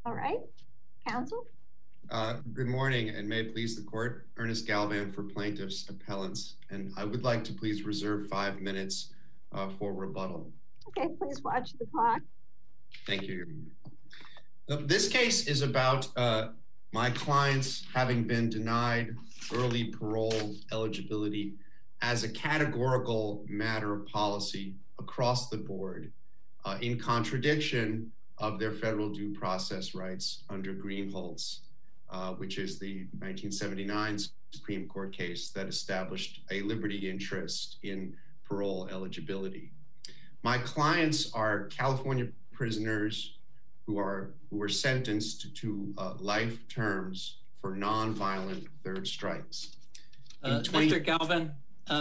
All right, counsel. Good morning, and may it please the court. Ernest Galvan for plaintiffs appellants, and I would like to please reserve 5 minutes for rebuttal. Okay, please watch the clock. Thank you. This case is about my clients having been denied early parole eligibility as a categorical matter of policy across the board, in contradiction of their federal due process rights under Greenholz, which is the 1979 Supreme Court case that established a liberty interest in parole eligibility. My clients are California prisoners who were sentenced to life terms for nonviolent third strikes. Mr. Galvan,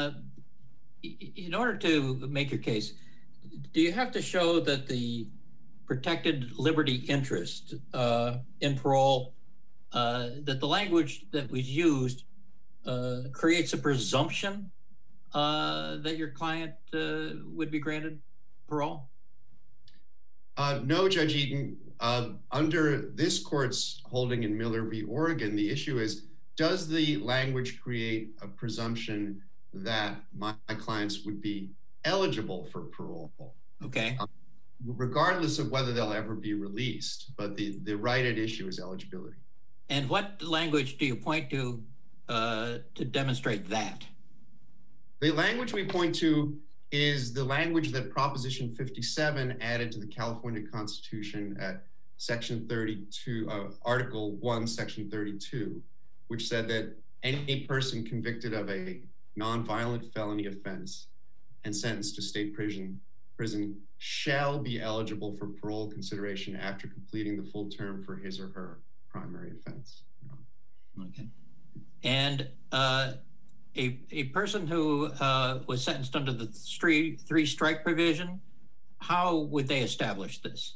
in order to make your case, do you have to show that the protected liberty interest in parole, that the language that was used creates a presumption that your client would be granted parole? No, Judge Eaton. Under this court's holding in Miller v. Oregon, the issue is, does the language create a presumption that my clients would be eligible for parole? Okay. Regardless of whether they'll ever be released, but the right at issue is eligibility. And what language do you point to demonstrate that? The language we point to is the language that Proposition 57 added to the California Constitution at Section 32, Article 1, Section 32, which said that any person convicted of a nonviolent felony offense and sentenced to state prison shall be eligible for parole consideration after completing the full term for his or her primary offense. Okay. And a person who was sentenced under the three strike provision, how would they establish this?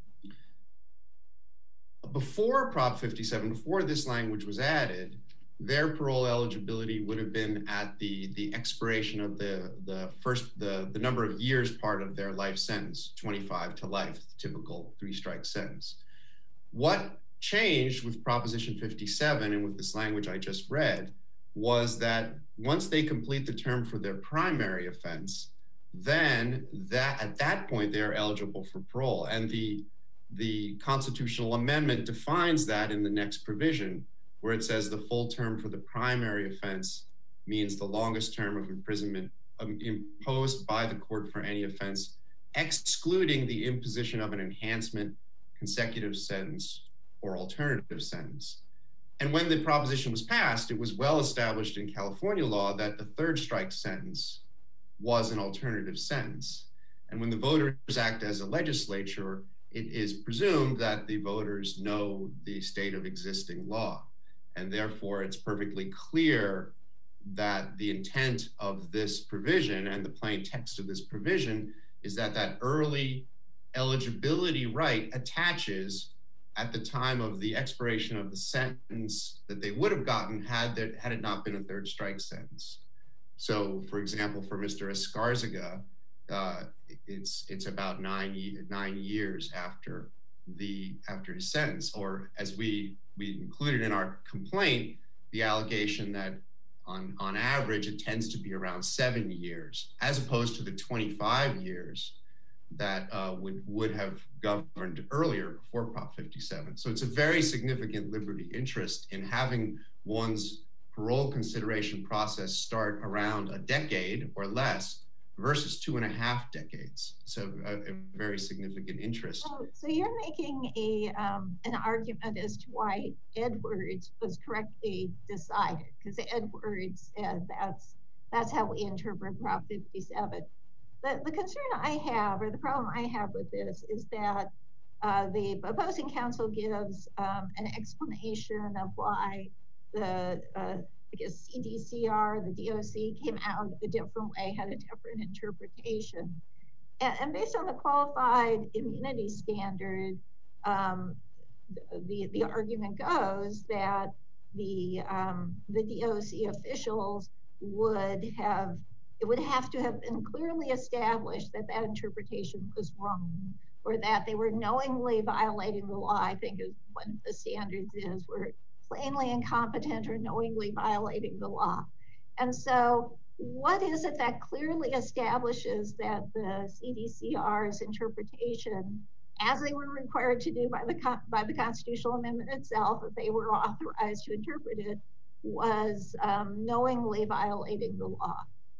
Before Prop 57, before this language was added, their parole eligibility would have been at the expiration of the number of years part of their life sentence, 25 to life, typical three-strike sentence. What changed with Proposition 57 and with this language I just read was that once they complete the term for their primary offense, then at that point they are eligible for parole. And the constitutional amendment defines that in the next provision, where it says the full term for the primary offense means the longest term of imprisonment imposed by the court for any offense, excluding the imposition of an enhancement, consecutive sentence, or alternative sentence. And when the proposition was passed, it was well established in California law that the third strike sentence was an alternative sentence. And when the voters act as a legislature, it is presumed that the voters know the state of existing law. And therefore, it's perfectly clear that the intent of this provision and the plain text of this provision is that that early eligibility right attaches at the time of the expiration of the sentence that they would have gotten had it not been a third strike sentence. So, for example, for Mr. Escarzaga, it's about 9 years after his sentence, or as we included in our complaint, the allegation that on average it tends to be around 7 years, as opposed to the 25 years that would have governed earlier before Prop 57. So it's a very significant liberty interest in having one's parole consideration process start around a decade or less versus 2.5 decades. So a very significant interest. So you're making an argument as to why Edwards was correctly decided, because Edwards said that's how we interpret Prop 57. The concern I have, or the problem I have with this, is that the opposing counsel gives an explanation of why the CDCR, the DOC, came out a different way, had a different interpretation. And based on the qualified immunity standard, the argument goes that the DOC officials would have to have been clearly established that that interpretation was wrong or that they were knowingly violating the law, I think is one of the standards is were plainly incompetent or knowingly violating the law. And so what is it that clearly establishes that the CDCR's interpretation, as they were required to do by the constitutional amendment itself, if they were authorized to interpret it, was knowingly violating the law?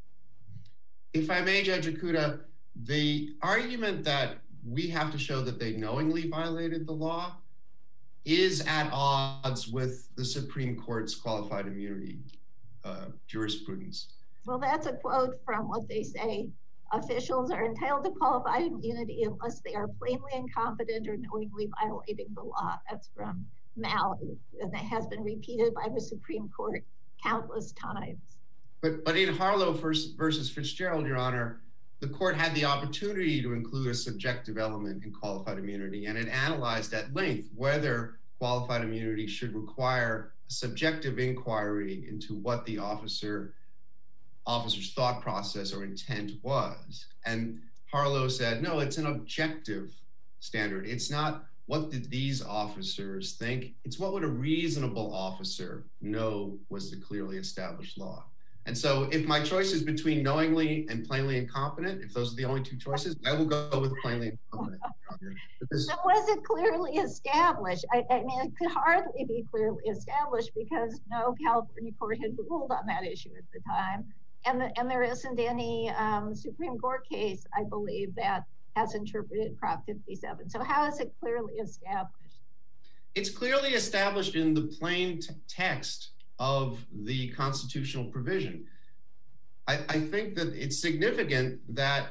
If I may, Judge Ikuda, the argument that we have to show that they knowingly violated the law is at odds with the Supreme Court's qualified immunity jurisprudence. Well, that's a quote from what they say. Officials are entitled to qualified immunity unless they are plainly incompetent or knowingly violating the law. That's from Malley, and that has been repeated by the Supreme Court countless times. But in Harlow versus Fitzgerald, Your Honor, the court had the opportunity to include a subjective element in qualified immunity, and it analyzed at length whether qualified immunity should require a subjective inquiry into what the officer's thought process or intent was. And Harlow said, no, it's an objective standard. It's not what did these officers think, it's what would a reasonable officer know was the clearly established law. And so if my choice is between knowingly and plainly incompetent, if those are the only two choices, I will go with plainly incompetent. So was it clearly established? I mean, it could hardly be clearly established because no California court had ruled on that issue at the time. And there isn't any Supreme Court case, I believe, that has interpreted Prop 57. So how is it clearly established? It's clearly established in the plain text of the constitutional provision. I think that it's significant that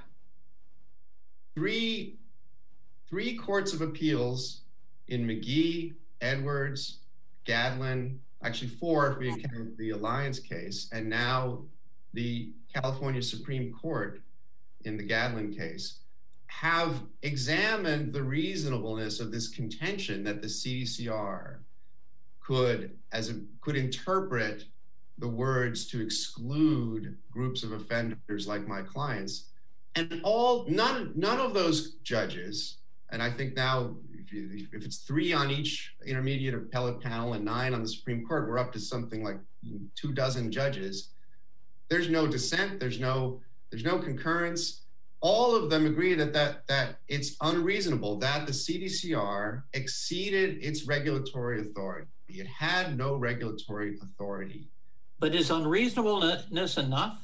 three courts of appeals in McGee, Edwards, Gadlin, actually four if we count the Alliance case, and now the California Supreme Court in the Gadlin case, have examined the reasonableness of this contention that the CDCR could interpret the words to exclude groups of offenders like my clients. And none of those judges, and I think now if it's 3 on each intermediate appellate panel and 9 on the Supreme Court, we're up to something like 24 judges. There's no dissent, there's no concurrence. All of them agree that it's unreasonable that the CDCR exceeded its regulatory authority. It had no regulatory authority. But is unreasonableness enough?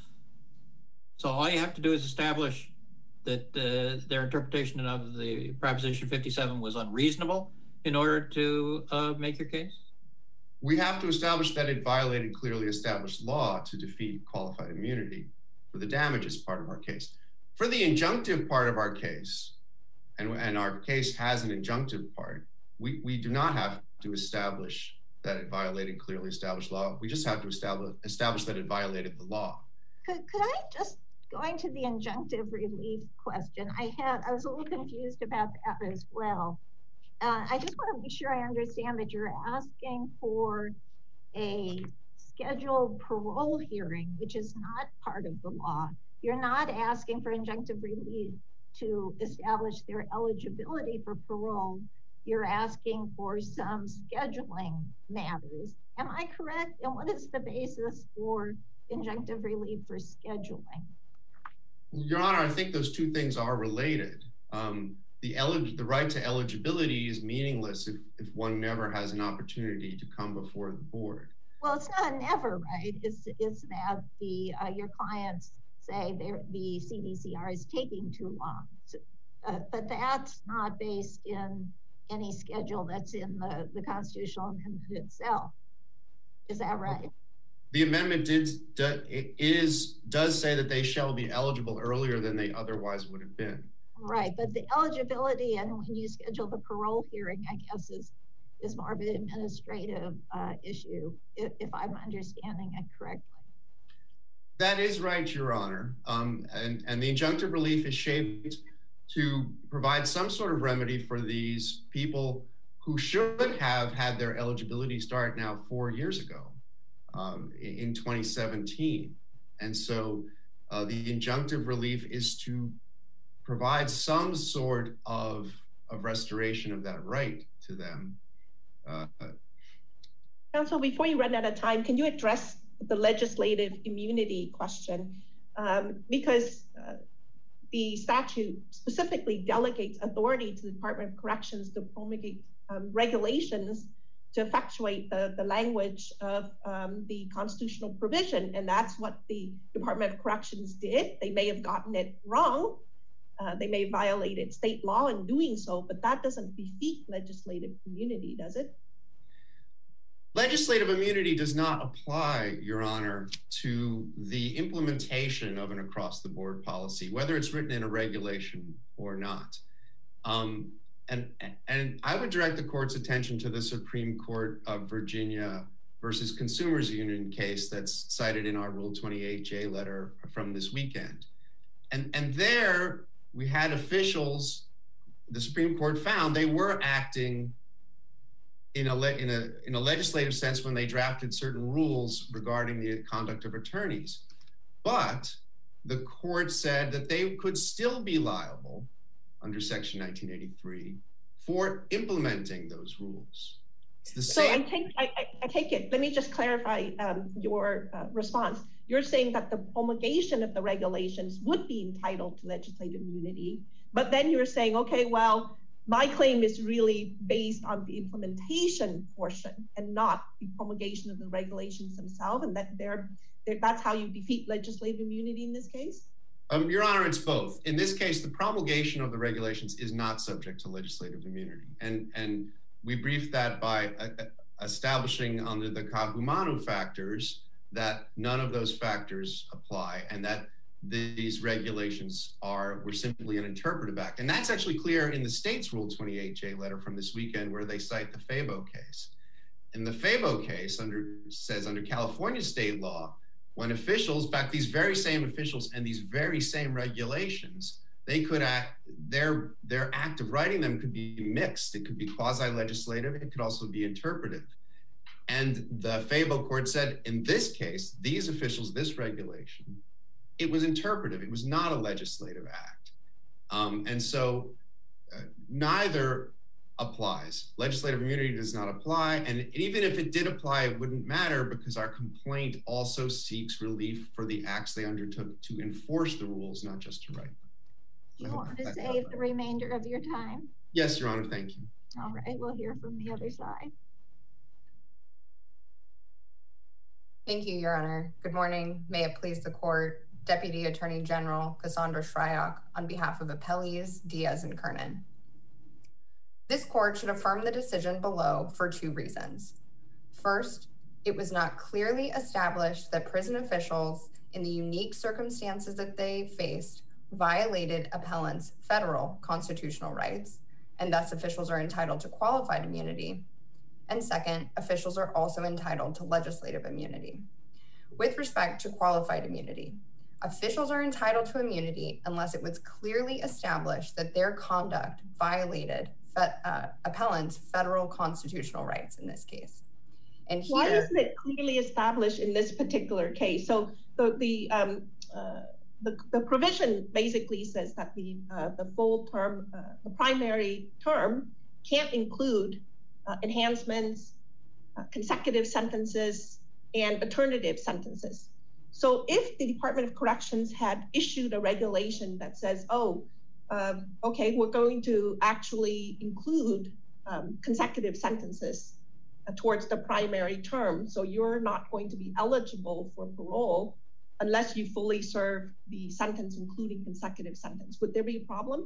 So all you have to do is establish that their interpretation of the Proposition 57 was unreasonable in order to make your case? We have to establish that it violated clearly established law to defeat qualified immunity for the damages part of our case. For the injunctive part of our case, and our case has an injunctive part, we do not have to establish that it violated clearly established law. We just have to establish that it violated the law. Could I just, going to the injunctive relief question, I was a little confused about that as well. I just want to make sure I understand that you're asking for a scheduled parole hearing, which is not part of the law. You're not asking for injunctive relief to establish their eligibility for parole. You're asking for some scheduling matters. Am I correct? And what is the basis for injunctive relief for scheduling? Your Honor, I think those two things are related. The right to eligibility is meaningless if one never has an opportunity to come before the board. Well, it's not never, right? It's that your clients say the CDCR is taking too long. So, but that's not based in any schedule that's in the constitutional amendment itself. Is that right? The amendment does say that they shall be eligible earlier than they otherwise would have been. Right, but the eligibility and when you schedule the parole hearing, I guess, is more of an administrative issue, if I'm understanding it correctly. That is right, Your Honor. And the injunctive relief is shaped to provide some sort of remedy for these people who should have had their eligibility start now 4 years ago in 2017. And so the injunctive relief is to provide some sort of restoration of that right to them. Counsel, before you run out of time, can you address the legislative immunity question? Because the statute specifically delegates authority to the Department of Corrections to promulgate regulations to effectuate the language of the constitutional provision. And that's what the Department of Corrections did. They may have gotten it wrong. They may have violated state law in doing so, but that doesn't defeat legislative immunity, does it? Legislative immunity does not apply, Your Honor, to the implementation of an across-the-board policy, whether it's written in a regulation or not. And I would direct the court's attention to the Supreme Court of Virginia versus Consumers Union case that's cited in our Rule 28J letter from this weekend. And there we had officials, the Supreme Court found they were acting in a legislative sense when they drafted certain rules regarding the conduct of attorneys. But the court said that they could still be liable under Section 1983 for implementing those rules. It's the same. So I take it. Let me just clarify your response. You're saying that the promulgation of the regulations would be entitled to legislative immunity, but then you're saying, okay, well, my claim is really based on the implementation portion and not the promulgation of the regulations themselves, and that that's how you defeat legislative immunity in this case? Your Honor, it's both. In this case, the promulgation of the regulations is not subject to legislative immunity. And we briefed that by establishing under the Kahumanu factors that none of those factors apply and that these regulations were simply an interpretive act. And that's actually clear in the state's Rule 28J letter from this weekend where they cite the Fabo case. In the Fabo case, says under California state law, when officials, in fact, these very same officials and these very same regulations, they could act, their act of writing them could be mixed. It could be quasi-legislative. It could also be interpretive. And the Fabo court said, in this case, these officials, this regulation, it was interpretive. It was not a legislative act. And so neither applies. Legislative immunity does not apply. And even if it did apply, it wouldn't matter because our complaint also seeks relief for the acts they undertook to enforce the rules, not just to write them. Do you want to save the remainder of your time? Yes, Your Honor, thank you. All right, we'll hear from the other side. Thank you, Your Honor. Good morning. May it please the court. Deputy Attorney General Cassandra Shryock on behalf of appellees Diaz and Kernan. This court should affirm the decision below for two reasons. First, it was not clearly established that prison officials in the unique circumstances that they faced violated appellants' federal constitutional rights, and thus officials are entitled to qualified immunity. And second, officials are also entitled to legislative immunity. With respect to qualified immunity, officials are entitled to immunity unless it was clearly established that their conduct violated appellants' federal constitutional rights in this case. And here, why isn't it clearly established in this particular case? So the provision basically says that the full term, the primary term can't include enhancements, consecutive sentences, and alternative sentences. So if the Department of Corrections had issued a regulation that says, okay, we're going to actually include consecutive sentences towards the primary term, so you're not going to be eligible for parole unless you fully serve the sentence, including consecutive sentence, would there be a problem?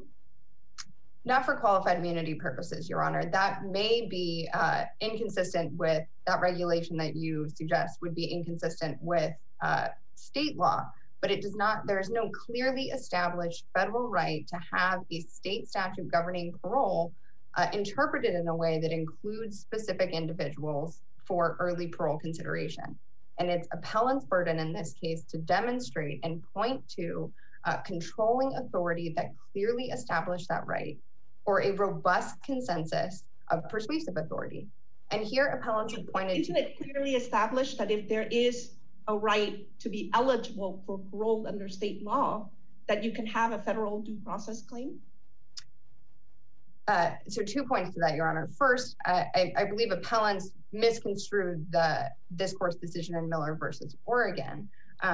Not for qualified immunity purposes, Your Honor. That may be inconsistent with that regulation that you suggest would be inconsistent with state law, but it does not, there is no clearly established federal right to have a state statute governing parole interpreted in a way that includes specific individuals for early parole consideration. And it's appellant's burden in this case to demonstrate and point to controlling authority that clearly established that right or a robust consensus of persuasive authority. And here appellants have pointed Isn't it clearly established that if there is a right to be eligible for parole under state law, that you can have a federal due process claim? So 2 points to that, Your Honor. First, I believe appellants misconstrued this court's decision in Miller versus Oregon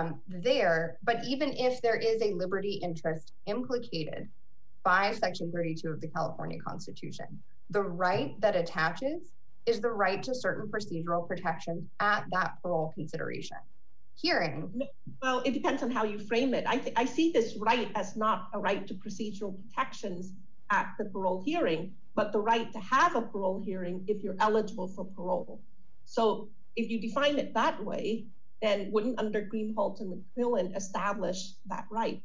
but even if there is a liberty interest implicated by Section 32 of the California Constitution, the right that attaches is the right to certain procedural protections at that parole consideration hearing. Well, it depends on how you frame it. I see this right as not a right to procedural protections at the parole hearing, but the right to have a parole hearing if you're eligible for parole. So if you define it that way, then wouldn't under Greenhalgh and McMillan establish that right?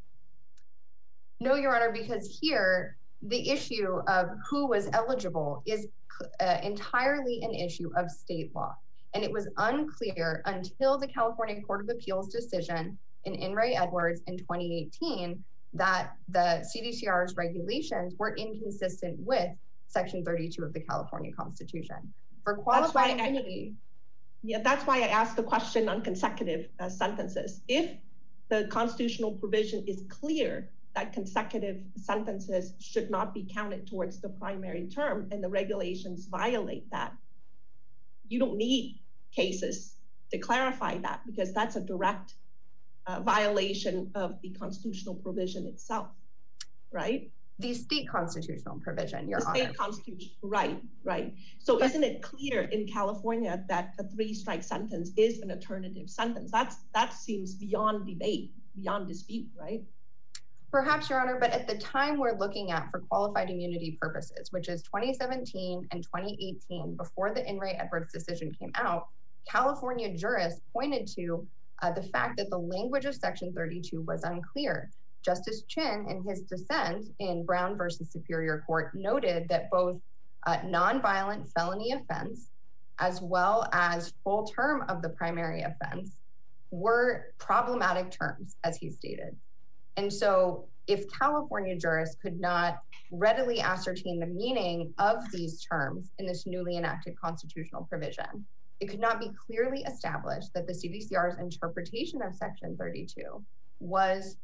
No, Your Honor, because here the issue of who was eligible is entirely an issue of state law. And it was unclear until the California Court of Appeals decision in In re Edwards in 2018 that the CDCR's regulations were inconsistent with Section 32 of the California Constitution. For qualified immunity. Yeah, that's why I asked the question on consecutive sentences. If the constitutional provision is clear that consecutive sentences should not be counted towards the primary term and the regulations violate that, you don't need cases to clarify that because that's a direct violation of the constitutional provision itself, right? The state constitutional provision, Your Honor. The state constitution, right. So isn't it clear in California that a 3-strike sentence is an alternative sentence? That seems beyond debate, beyond dispute, right? Perhaps, Your Honor, but at the time we're looking at for qualified immunity purposes, which is 2017 and 2018, before the In re Edwards decision came out, California jurists pointed to the fact that the language of Section 32 was unclear. Justice Chin, in his dissent in Brown versus Superior Court, noted that both nonviolent felony offense as well as full term of the primary offense were problematic terms, as he stated. And so if California jurists could not readily ascertain the meaning of these terms in this newly enacted constitutional provision, it could not be clearly established that the CDCR's interpretation of Section 32 was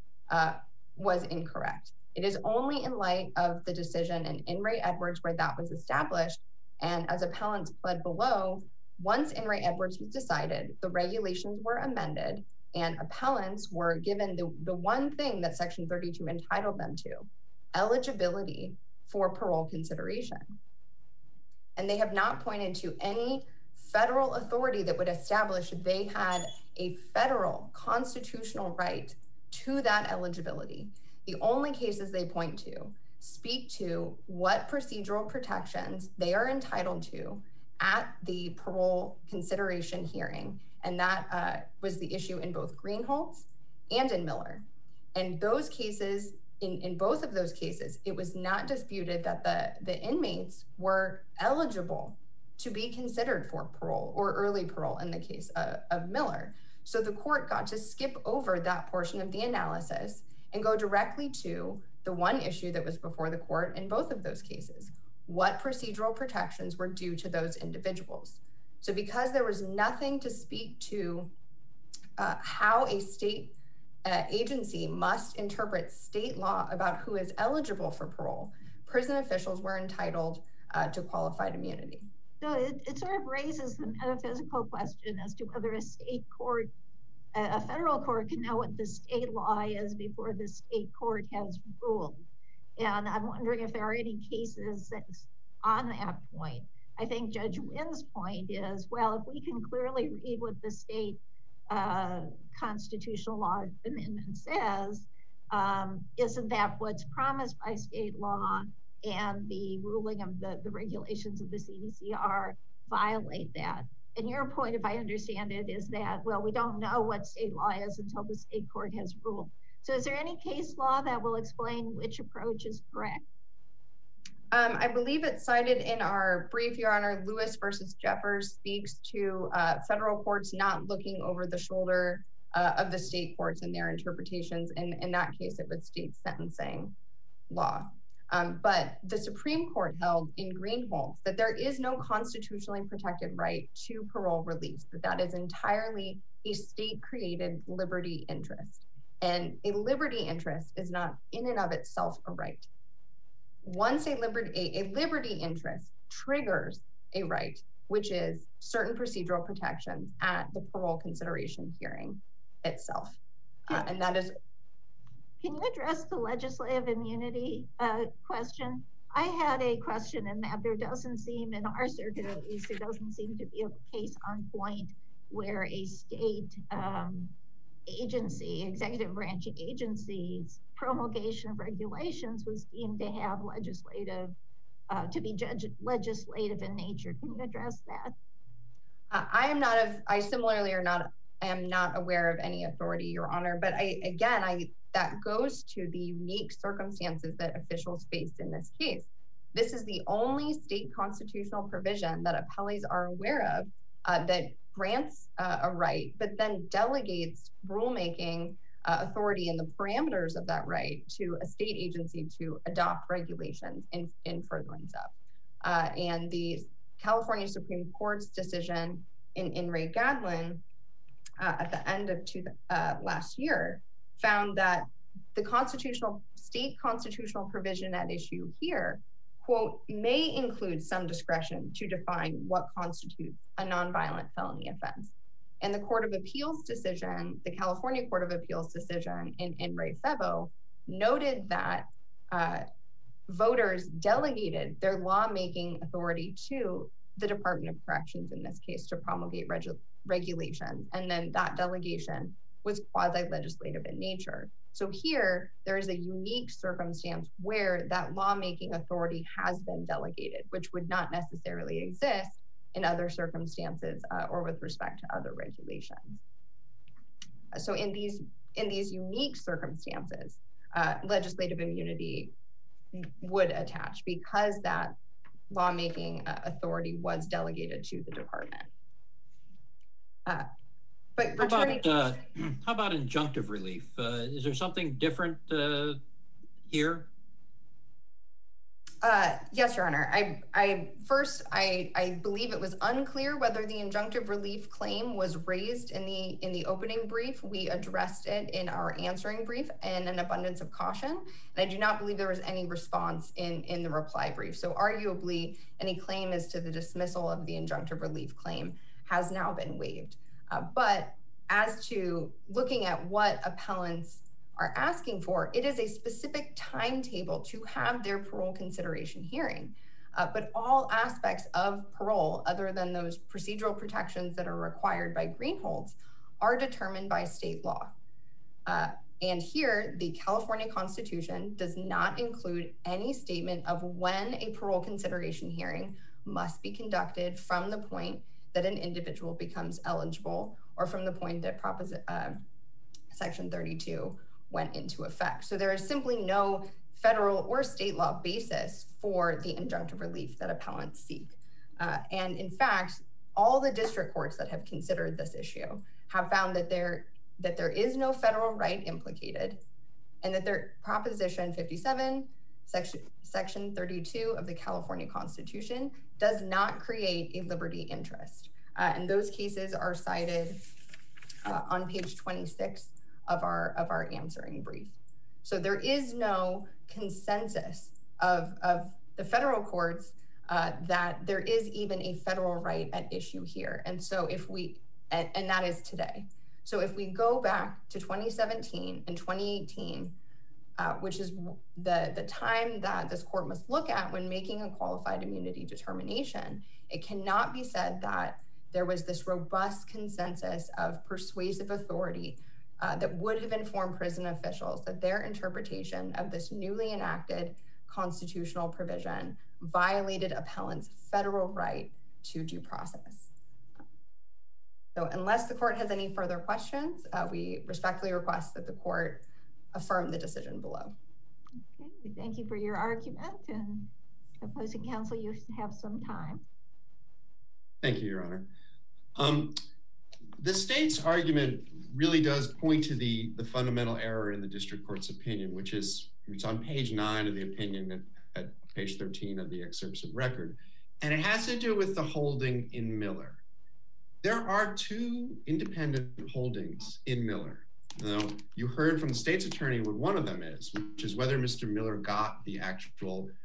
incorrect. It is only in light of the decision in re Edwards where that was established, and as appellants pled below, once in re Edwards was decided, the regulations were amended, and appellants were given the one thing that Section 32 entitled them to, eligibility for parole consideration. And they have not pointed to any federal authority that would establish they had a federal constitutional right to that eligibility. The only cases they point to speak to what procedural protections they are entitled to at the parole consideration hearing. And that was the issue in both Greenhalgh and in Miller. And those cases, in both of those cases, it was not disputed that the inmates were eligible to be considered for parole or early parole in the case of Miller. So the court got to skip over that portion of the analysis and go directly to the one issue that was before the court in both of those cases. What procedural protections were due to those individuals? So because there was nothing to speak to how a state agency must interpret state law about who is eligible for parole, prison officials were entitled to qualified immunity. So it sort of raises the metaphysical question as to whether a state court, a federal court, can know what the state law is before the state court has ruled. And I'm wondering if there are any cases that's on that point. I think Judge Wynn's point is, well, if we can clearly read what the state constitutional law amendment says, isn't that what's promised by state law, and the ruling of the regulations of the CDCR violate that? And your point, if I understand it, is that, well, we don't know what state law is until the state court has ruled. So is there any case law that will explain which approach is correct? I believe it's cited in our brief, Your Honor. Lewis versus Jeffers speaks to federal courts not looking over the shoulder of the state courts and their interpretations. And in that case, it was state sentencing law. But the Supreme Court held in Greenhalgh that there is no constitutionally protected right to parole release, that is entirely a state-created liberty interest. And a liberty interest is not in and of itself a right. once a liberty interest triggers a right, which is certain procedural protections at the parole consideration hearing itself. And that is. Can you address the legislative immunity question? I had a question in that there doesn't seem, in our circuit at least, there doesn't seem to be a case on point where a state agency, executive branch agency's promulgation of regulations was deemed to have legislative, to be legislative in nature. Can you address that? I similarly am not aware of any authority, Your Honor, but that goes to the unique circumstances that officials faced in this case. This is the only state constitutional provision that appellees are aware of that grants a right, but then delegates rulemaking authority and the parameters of that right to a state agency to adopt regulations in furtherance of. And the California Supreme Court's decision in Ray Gadlin at the end of last year found that the state constitutional provision at issue here, quote, may include some discretion to define what constitutes a nonviolent felony offense. And the Court of Appeals decision, the California Court of Appeals decision in Ray Febo noted that voters delegated their lawmaking authority to the Department of Corrections in this case to promulgate regulations. And then that delegation was quasi-legislative in nature. So here, there is a unique circumstance where that lawmaking authority has been delegated, which would not necessarily exist in other circumstances or with respect to other regulations. So in these unique circumstances, legislative immunity would attach because that lawmaking authority was delegated to the department. But how about injunctive relief? Is there something different here? Yes, Your Honor. I believe it was unclear whether the injunctive relief claim was raised in the opening brief. We addressed it in our answering brief in an abundance of caution. And I do not believe there was any response in the reply brief. So arguably, any claim as to the dismissal of the injunctive relief claim has now been waived. But as to looking at what appellants are asking for, it is a specific timetable to have their parole consideration hearing. But all aspects of parole, other than those procedural protections that are required by Greenholds, are determined by state law. And here, the California Constitution does not include any statement of when a parole consideration hearing must be conducted from the point that an individual becomes eligible or from the point that Section 32 went into effect. So there is simply no federal or state law basis for the injunctive relief that appellants seek. And in fact, all the district courts that have considered this issue have found that there is no federal right implicated and that their Proposition 57, Section 32 of the California Constitution does not create a liberty interest. And those cases are cited on page 26 of our answering brief. So there is no consensus of the federal courts that there is even a federal right at issue here. And so and that is today. So if we go back to 2017 and 2018, which is the time that this court must look at when making a qualified immunity determination, it cannot be said that there was this robust consensus of persuasive authority that would have informed prison officials that their interpretation of this newly enacted constitutional provision violated appellants' federal right to due process. So unless the court has any further questions, we respectfully request that the court affirm the decision below. Okay, we thank you for your argument, and opposing counsel, you have some time. Thank you, Your Honor. The state's argument really does point to the fundamental error in the district court's opinion, which is, it's on page 9 of the opinion at page 13 of the excerpts of record. And it has to do with the holding in Miller. There are two independent holdings in Miller. Now, you heard from the state's attorney what one of them is, which is whether Mr. Miller got the actual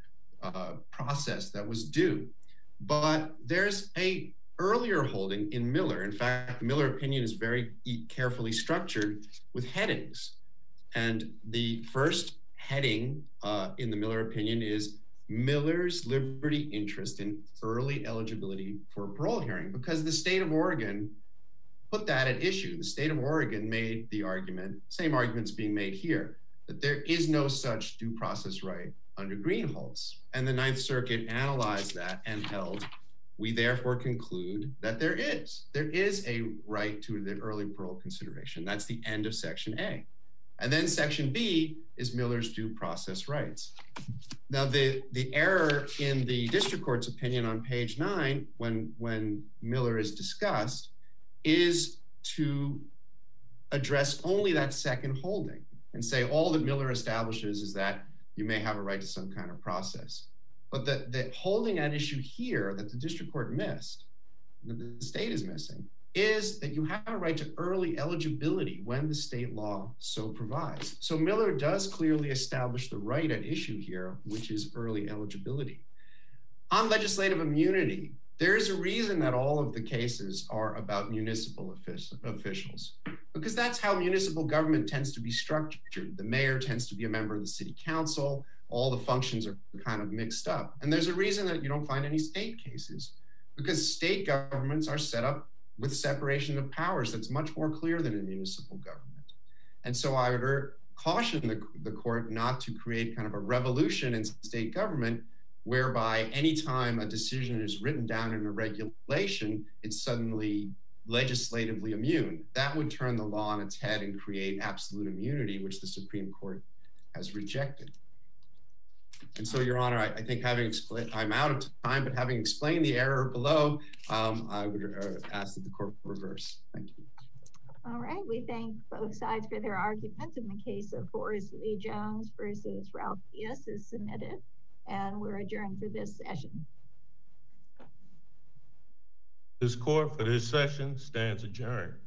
process that was due. But there's a earlier holding in Miller. In fact, the Miller opinion is very carefully structured with headings. And the first heading in the Miller opinion is Miller's liberty interest in early eligibility for a parole hearing, because the state of Oregon put that at issue. The state of Oregon made the argument, same arguments being made here, that there is no such due process right under Greenhalgh's. And the Ninth Circuit analyzed that and held, we therefore conclude that there is a right to the early parole consideration. That's the end of Section A. And then Section B is Miller's due process rights. Now, the error in the district court's opinion on page 9, when Miller is discussed, is to address only that second holding and say all that Miller establishes is that you may have a right to some kind of process. But the holding at issue here that the district court missed, that the state is missing, is that you have a right to early eligibility when the state law so provides. So Miller does clearly establish the right at issue here, which is early eligibility. On legislative immunity, there is a reason that all of the cases are about municipal officials, because that's how municipal government tends to be structured. The mayor tends to be a member of the city council. All the functions are kind of mixed up. And there's a reason that you don't find any state cases, because state governments are set up with separation of powers that's much more clear than in municipal government. And so I would caution the court not to create kind of a revolution in state government whereby anytime a decision is written down in a regulation, it's suddenly legislatively immune. That would turn the law on its head and create absolute immunity, which the Supreme Court has rejected. And so, Your Honor, I think having explained, I'm out of time, but having explained the error below, I would ask that the court reverse. Thank you. All right, we thank both sides for their arguments. In the case of Forrest Lee Jones versus Ralph Diaz is submitted, and we're adjourned for this session. This court for this session stands adjourned.